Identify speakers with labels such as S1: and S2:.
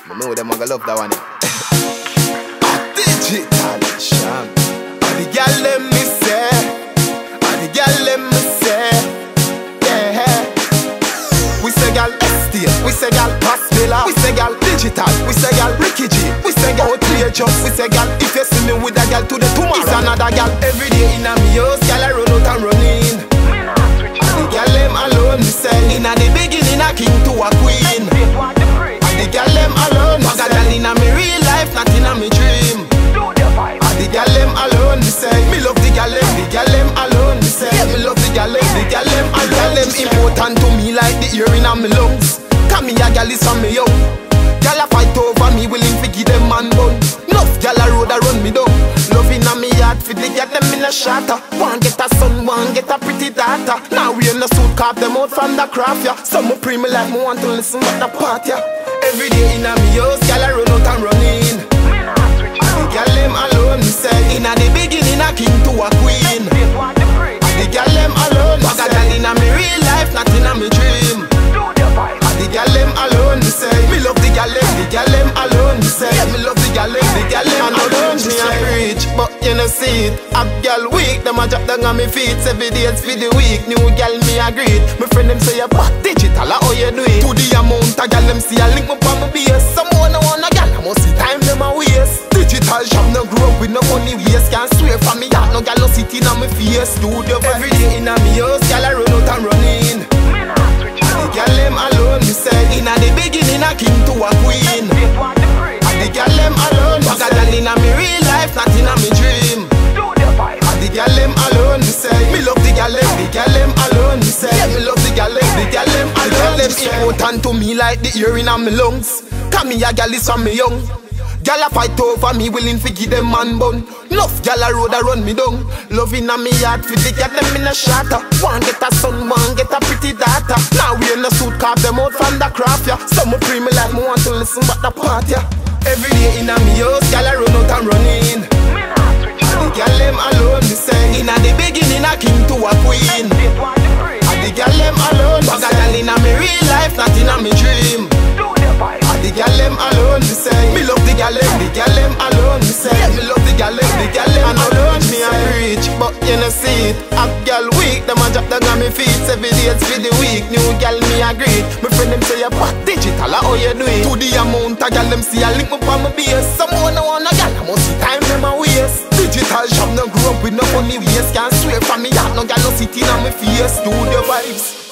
S1: I know them gonna love that one. Digital Sham. And the gyal dem me say, and the gyal dem me say, yeah. We say gyal ST, we say gyal Pasvilla, we say gyal Digital, we say gyal Ricky G, we say gyal outrageous, we say gyal if you see me with a gyal today tomorrow, it's another gyal every day in a me house, gyal I run out and run in. And the gyal dem alone me say, in a the beginning a king to a queen. And the gyal dem alone me say, gyal in a me real life, not in a me dream. And the gyal dem alone me say, me love the gyal dem alone me say, yeah, me love the gyal dem alone. Gyal dem important to me like the air in a me lungs. Cause me a gyal is from me young. Gyal a fight over me, willing to give them man bun. Enough gyal a road a run me down. Love in a me heart for the gyal dem in a shatter. One get a son, one get a pretty daughter. Now we in the suit, carve them out from the craft, yeah. Some me pre me like me want to listen at the party, yeah. Every day in a me house, gyal a run out and run in. And the gyal dem alone me say, in a the beginning a king to a queen. And the gyal dem alone me say, gyal in a me real life, not in a me dream. And the gyal dem alone me say, me love the gyal dem alone me say, yeah, me love the gyal dem alone me a preach, but you know see it. A gyal weak, them a drop down on me feet. 7 days for the week, new gyal me a greet. My friend them say, but digital, how you do it? To the amount of gyal them see a link up on my base. Someone no want a gyal, I must see time them a waste. Digital Sham no grow up with no money waste. Can't swear for me that no gyal no sitting on my face. Studio every day in a me house, gyal a run out and run in. And the gyal dem alone me say, in a the beginning a king to a queen. And the gyal dem alone me say, gyal in a me real life, not in a me dream. And the gyal dem alone me say, me love the gyal dem alone me say, yeah, me love the gyal dem alone. Them important to me like the air in a me lungs. Cause me a gyal is from me young. Gyal a fight over me, willing to give them man bun. Enough gyal a road a run me down. Love in a me heart for the gyal dem in a shatter. One get a son, one get a pretty daughter. Now we in the suit, carve them out from the craft, yeah. Some me pre me like me want to listen but the part, yeah. Every day in a me house, gyal a run out and run in. And the gyal dem alone me say, in a the beginning a king to a queen. And the gyal dem alone me say, gyal in a me real life, not in a me dream. And the gyal dem alone me say, me love the gyal dem alone me say, yeah, me love the gyal dem alone me a preach, but you know see it. A gyal weak, them a drop down on me feet. 7 days for the week, new gyal me a greet. My friend them say, but digital, how you do it? To the amount of gyal them see a link up on my base. Someone no want a gyal, I must see time them a waste. Digital Sham no grow up with no money waste. Can't swear for me, no gyal no sitting on my face. Studio vibes.